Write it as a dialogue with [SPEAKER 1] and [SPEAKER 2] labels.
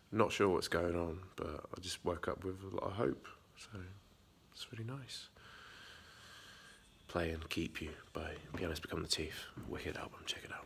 [SPEAKER 1] Not sure what's going on, but I just woke up with a lot of hope. So it's really nice. Play and Keep You by Pianos Become the Teeth. Wicked album, check it out.